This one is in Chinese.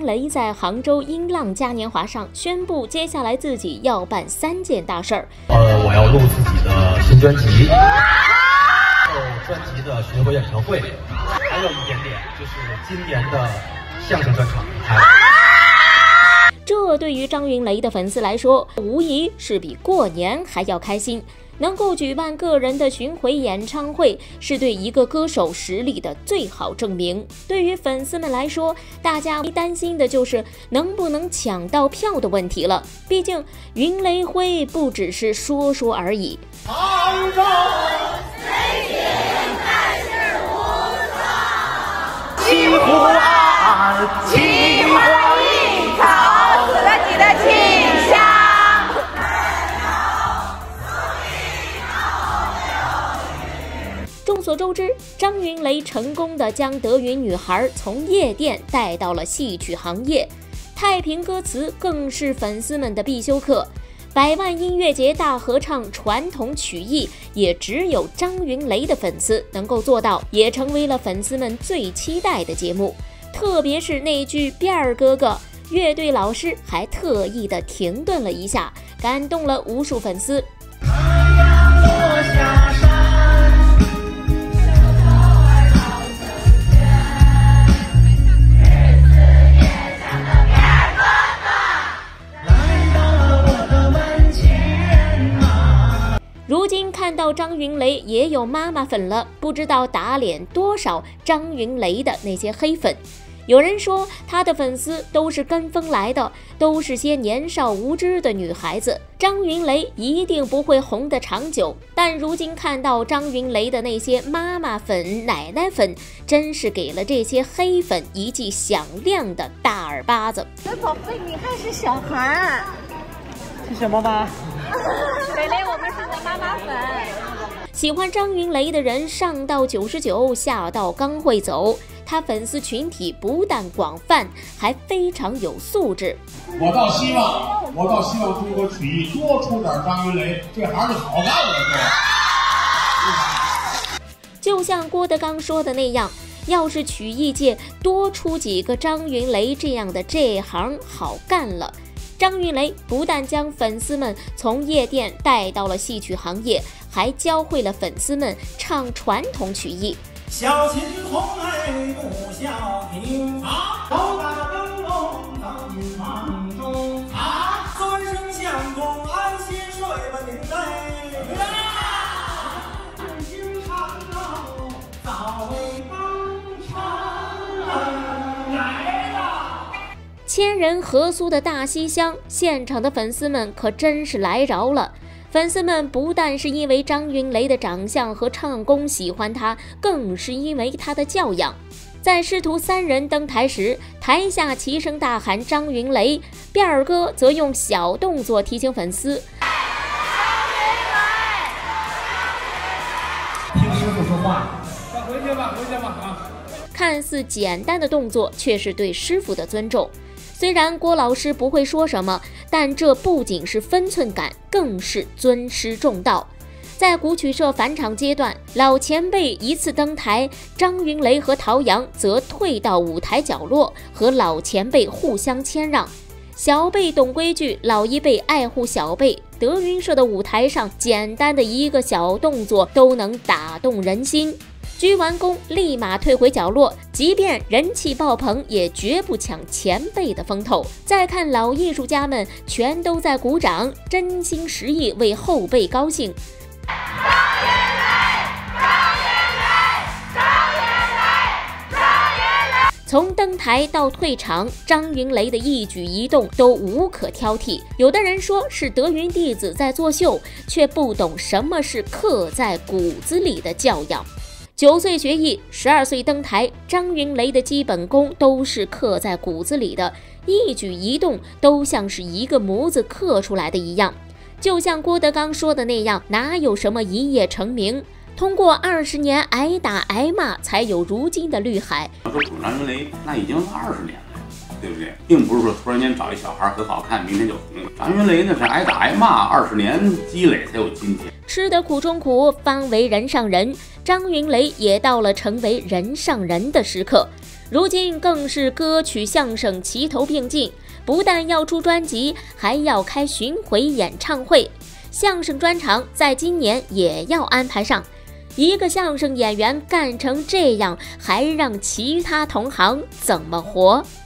雷在杭州音浪嘉年华上宣布，接下来自己要办3件大事儿。 我要录自己的新专辑，还有专辑的巡回演唱会，还有一点点就是今年的相声专场。 这对于张云雷的粉丝来说，无疑是比过年还要开心。能够举办个人的巡回演唱会，是对一个歌手实力的最好证明。对于粉丝们来说，大家担心的就是能不能抢到票的问题了。毕竟云雷辉不只是说说而已。 杭州谁也还是无双，西湖岸奇花异草，自己的清香。 众所周知，张云雷成功地将德云女孩从夜店带到了戏曲行业，太平歌词更是粉丝们的必修课。100万音乐节大合唱传统曲艺，也只有张云雷的粉丝能够做到，也成为了粉丝们最期待的节目。特别是那句辫儿哥哥，乐队老师还特意的停顿了一下，感动了无数粉丝。如今看到张云雷也有妈妈粉了，不知道打脸多少张云雷的那些黑粉。有人说他的粉丝都是跟风来的，都是些年少无知的女孩子，张云雷一定不会红得长久。但如今看到张云雷的那些妈妈粉、奶奶粉，真是给了这些黑粉一记响亮的大耳巴子。 宝贝，你看是小孩， 是什么吗？ 蕾蕾，我们是你妈妈粉。 喜欢张云雷的人上到99，下到刚会走。他粉丝群体不但广泛，还非常有素质。 我倒希望中国曲艺多出点张云雷，这行就好干了。 就像郭德纲说的那样，要是曲艺界多出几个张云雷这样的，这行好干了。张云雷不但将粉丝们从夜店带到了戏曲行业，还教会了粉丝们唱传统曲艺。 小琴红泪不消停头大灯笼当云房中尊声相公安心睡吧您嘞经常早为帮唱来了。 千人合苏的大西厢，现场的粉丝们可真是来饶了。粉丝们不但是因为张云雷的长相和唱功喜欢他，更是因为他的教养。在师徒3人登台时，台下齐声大喊张云雷，辫儿哥则用小动作提醒粉丝： 听师傅说话，回去吧啊！ 看似简单的动作，却是对师傅的尊重。虽然郭老师不会说什么，但这不仅是分寸感，更是尊师重道。在古曲社返场阶段，老前辈一次登台，张云雷和陶阳则退到舞台角落，和老前辈互相谦让。小辈懂规矩，老一辈爱护小辈。德云社的舞台上，简单的一个小动作都能打动人心。鞠完躬，立马退回角落，即便人气爆棚，也绝不抢前辈的风头。再看老艺术家们，全都在鼓掌，真心实意为后辈高兴。从登台到退场，张云雷的一举一动都无可挑剔。有的人说是德云弟子在作秀，却不懂什么是刻在骨子里的教养。9岁学艺，12岁登台，张云雷的基本功都是刻在骨子里的，一举一动都像是一个模子刻出来的一样。就像郭德纲说的那样，哪有什么一夜成名，通过20年挨打挨骂，才有如今的绿海。 说主张云雷，那已经20年了，对不对？并不是说突然间找一小孩很好看，明天就红了。张云雷那是挨打挨骂20年积累才有今天。 吃得苦中苦，方为人上人。张云雷也到了成为人上人的时刻。 如今更是歌曲相声齐头并进，不但要出专辑，还要开巡回演唱会，相声专场在今年也要安排上。一个相声演员干成这样，还让其他同行怎么活？